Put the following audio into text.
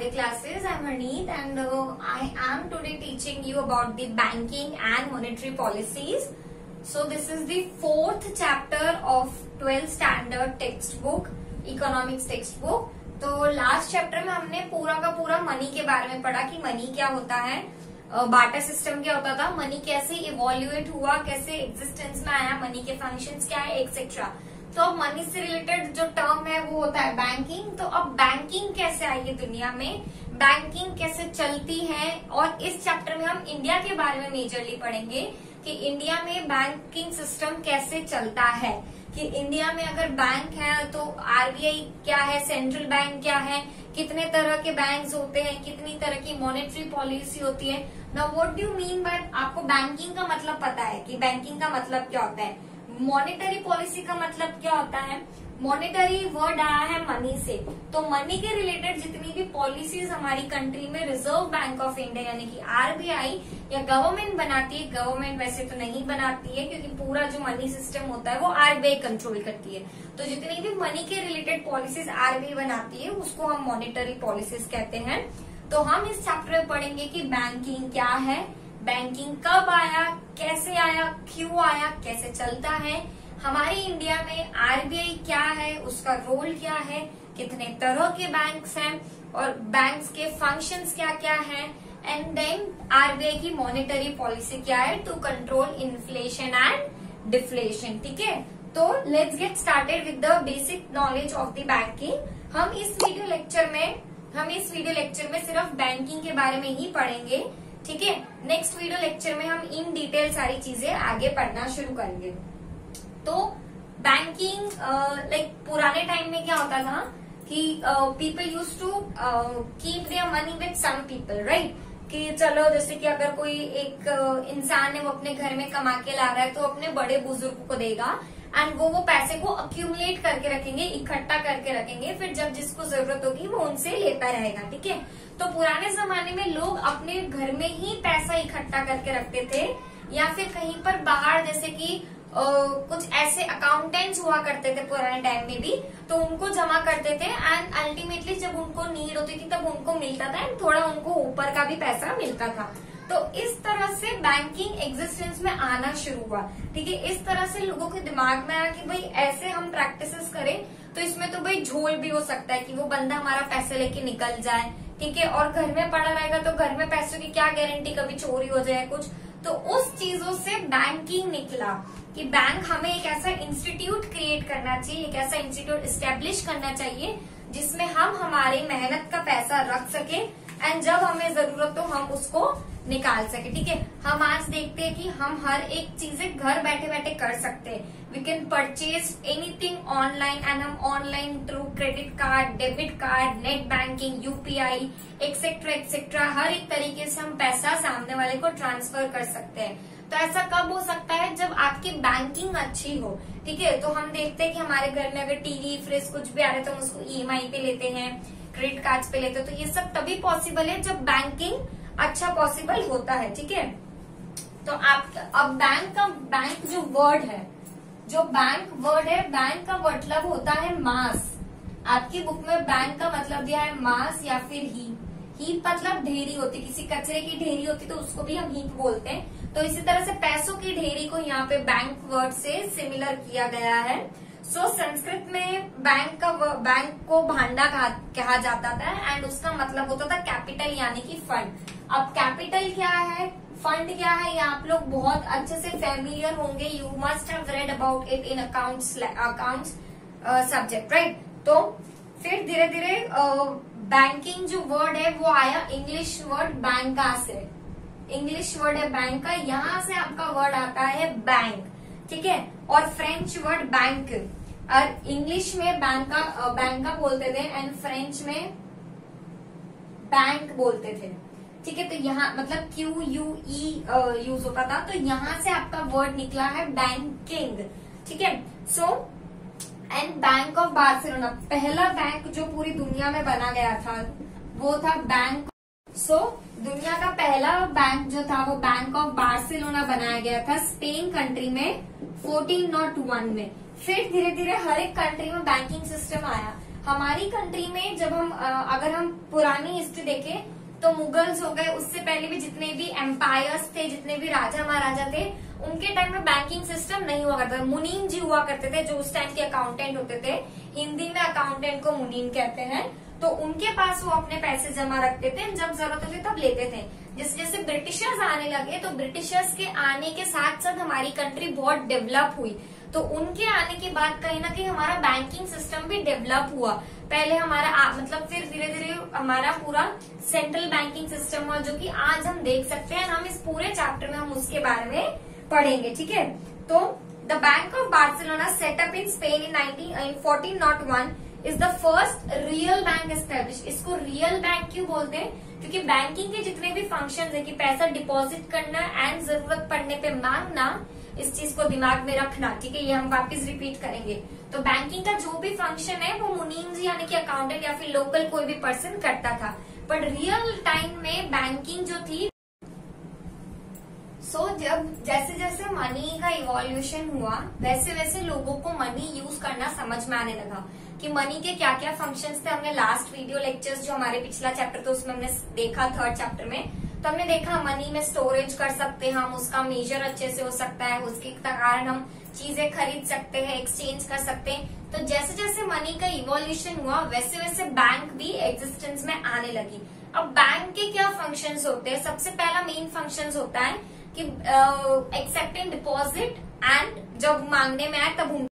the classes. I'm Harneet and I am today teaching you about the banking and monetary policies. So this is the fourth chapter of 12th standard textbook, economics textbook. तो last chapter में हमने पूरा का पूरा money के बारे में पढ़ा कि मनी क्या होता है, बार्टर सिस्टम क्या होता था, मनी कैसे इवोल्यूएट हुआ, कैसे एग्जिस्टेंस में आया, मनी के फंक्शंस क्या है, एक्सेट्रा। तो अब मनी से रिलेटेड जो टर्म है वो होता है बैंकिंग। तो अब बैंकिंग कैसे आई है दुनिया में, बैंकिंग कैसे चलती है, और इस चैप्टर में हम इंडिया के बारे में मेजरली पढ़ेंगे कि इंडिया में बैंकिंग सिस्टम कैसे चलता है, कि इंडिया में अगर बैंक है तो आरबीआई क्या है, सेंट्रल बैंक क्या है, कितने तरह के बैंक्स होते हैं, कितनी तरह की मॉनेटरी पॉलिसी होती है। Now what do you mean by, आपको बैंकिंग का मतलब पता है कि बैंकिंग का मतलब क्या होता है, मॉनेटरी पॉलिसी का मतलब क्या होता है। मॉनेटरी वर्ड आया है मनी से, तो मनी के रिलेटेड जितनी भी पॉलिसीज हमारी कंट्री में रिजर्व बैंक ऑफ इंडिया यानी कि आरबीआई या गवर्नमेंट बनाती है। गवर्नमेंट वैसे तो नहीं बनाती है क्योंकि पूरा जो मनी सिस्टम होता है वो आरबीआई कंट्रोल करती है। तो जितनी भी मनी के रिलेटेड पॉलिसीज आरबीआई बनाती है उसको हम मॉनेटरी पॉलिसीज कहते हैं। तो हम इस चैप्टर में पढ़ेंगे कि बैंकिंग क्या है, बैंकिंग कब आया, कैसे आया, क्यों आया, कैसे चलता है, हमारी इंडिया में आरबीआई क्या है, उसका रोल क्या है, कितने तरह के बैंक्स हैं और बैंक्स के फंक्शंस क्या क्या हैं, एंड देन आरबीआई की मॉनेटरी पॉलिसी क्या है to control inflation and deflation. ठीक है, तो let's get started with the basic knowledge of the banking. हम इस वीडियो लेक्चर में सिर्फ बैंकिंग के बारे में ही पढ़ेंगे। ठीक है, नेक्स्ट वीडियो लेक्चर में हम इन डिटेल सारी चीजें आगे पढ़ना शुरू करेंगे। तो बैंकिंग लाइक पुराने टाइम में क्या होता था कि people use to keep their money with some people, right. कि चलो जैसे कि अगर कोई एक इंसान है वो अपने घर में कमा के ला रहा है तो अपने बड़े बुजुर्ग को देगा एंड वो पैसे को अक्यूमुलेट करके रखेंगे, इकट्ठा करके रखेंगे, फिर जब जिसको जरूरत होगी वो उनसे लेता रहेगा। ठीक है, तो पुराने जमाने में लोग अपने घर में ही पैसा इकट्ठा करके रखते थे या फिर कहीं पर बाहर, जैसे कि कुछ ऐसे अकाउंटेंट्स हुआ करते थे पुराने टाइम में भी, तो उनको जमा करते थे एंड अल्टीमेटली जब उनको नीड होती थी तब उनको मिलता था एंड थोड़ा उनको ऊपर का भी पैसा मिलता था। तो इस तरह से बैंकिंग एग्जिस्टेंस में आना शुरू हुआ। ठीक है, इस तरह से लोगों के दिमाग में आया कि भाई ऐसे हम प्रैक्टिसेस करें तो इसमें तो भाई झोल भी हो सकता है कि वो बंदा हमारा पैसे लेके निकल जाए। ठीक है, और घर में पड़ा रहेगा तो घर में पैसों की क्या गारंटी, कभी चोरी हो जाए कुछ। तो उस चीजों से बैंकिंग निकला कि बैंक हमें एक ऐसा इंस्टीट्यूट क्रिएट करना चाहिए, एक ऐसा इंस्टीट्यूट इस्टेब्लिश करना चाहिए जिसमें हम हमारी मेहनत का पैसा रख सके एंड जब हमें जरूरत हो हम उसको निकाल सके। ठीक है, हम आज देखते हैं कि हम हर एक चीजें घर बैठे बैठे कर सकते हैं। We can purchase anything online and हम online through credit card, debit card, net banking, UPI etcetera etcetera हर एक तरीके से हम पैसा सामने वाले को ट्रांसफर कर सकते हैं। तो ऐसा कब हो सकता है, जब आपकी बैंकिंग अच्छी हो। ठीक है, तो हम देखते हैं कि हमारे घर में अगर टीवी, फ्रिज कुछ भी आ रहा है तो हम उसको ईएमआई पे लेते हैं, क्रेडिट कार्ड पे लेते हैं। तो ये सब तभी पॉसिबल है जब बैंकिंग अच्छा पॉसिबल होता है। ठीक है, तो आप अब बैंक जो वर्ड है, बैंक का मतलब होता है मास। आपकी बुक में बैंक का मतलब दिया है मास या फिर हीप मतलब ढेरी होती, किसी कचरे की ढेरी होती तो उसको भी हम हीप बोलते हैं। तो इसी तरह से पैसों की ढेरी को यहाँ पे बैंक वर्ड से सिमिलर किया गया है। सो संस्कृत में बैंक को भांडा कहा जाता था एंड उसका मतलब होता था कैपिटल यानी कि फंड। अब कैपिटल क्या है, फंड क्या है, ये आप लोग बहुत अच्छे से फेमिलियर होंगे। You must have read about it in accounts subject, right. तो फिर धीरे धीरे बैंकिंग जो वर्ड है वो आया इंग्लिश वर्ड बैंका से। इंग्लिश वर्ड है बैंक का, यहाँ से आपका वर्ड आता है बैंक। ठीक है, और फ्रेंच वर्ड बैंक, और इंग्लिश में बैंका बोलते थे एंड फ्रेंच में बैंक बोलते थे। ठीक है, तो यहाँ मतलब QUE यूज होता था, तो यहाँ से आपका वर्ड निकला है बैंकिंग। ठीक है, so and bank of Barcelona, पहला बैंक जो पूरी दुनिया में बना गया था वो था बैंक। सो दुनिया का पहला बैंक जो था वो बैंक ऑफ बार्सिलोना बनाया गया था स्पेन कंट्री में 1401 में। फिर धीरे धीरे हर एक कंट्री में बैंकिंग सिस्टम आया। हमारी कंट्री में जब हम अगर हम पुरानी हिस्ट्री देखें तो मुगल्स हो गए, उससे पहले भी जितने भी एम्पायर्स थे, जितने भी राजा महाराजा थे, उनके टाइम में बैंकिंग सिस्टम नहीं हुआ करता था। मुनीम जी हुआ करते थे जो उस टाइम के अकाउंटेंट होते थे, हिंदी में अकाउंटेंट को मुनीम कहते हैं। तो उनके पास वो अपने पैसे जमा रखते थे, जब जरूरत होती तब लेते थे। जैसे जैसे ब्रिटिशर्स आने लगे तो ब्रिटिशर्स के आने के साथ साथ हमारी कंट्री बहुत डेवलप हुई। तो उनके आने के बाद कहीं ना कहीं हमारा बैंकिंग सिस्टम भी डेवलप हुआ। पहले हमारा मतलब फिर धीरे धीरे हमारा पूरा सेंट्रल बैंकिंग सिस्टम हुआ, जो कि आज हम देख सकते हैं। हम इस पूरे चैप्टर में हम उसके बारे में पढ़ेंगे, ठीक है। तो the bank of Barcelona setup in Spain in 1401 is the first real bank establish. इसको रियल बैंक क्यों बोलते हैं? क्योंकि बैंकिंग के जितने भी फंक्शंस है कि पैसा डिपॉजिट करना एंड जरूरत पड़ने पे मांगना, इस चीज को दिमाग में रखना, ठीक है। ये हम वापस रिपीट करेंगे। तो बैंकिंग का जो भी फंक्शन है वो मुनीम जी यानी कि अकाउंटेंट या फिर लोकल कोई भी पर्सन करता था। बट रियल टाइम में बैंकिंग जो थी, जब जैसे जैसे मनी का इवोल्यूशन हुआ वैसे वैसे लोगों को मनी यूज करना समझ में आने लगा कि मनी के क्या क्या फंक्शंस थे। हमने लास्ट वीडियो लेक्चर्स जो हमारे पिछला चैप्टर था उसमें हमने देखा, थर्ड चैप्टर में, तो हमने देखा मनी में स्टोरेज कर सकते हैं हम, उसका मेजर अच्छे से हो सकता है, उसके कारण हम चीजें खरीद सकते हैं, एक्सचेंज कर सकते हैं। तो जैसे जैसे मनी का इवोल्यूशन हुआ वैसे वैसे बैंक भी एग्जिस्टेंस में आने लगी। अब बैंक के क्या फंक्शंस होते हैं? सबसे पहला मेन फंक्शंस होता है कि एक्सेप्टिंग डिपॉजिट एंड जब मांगने में आए तब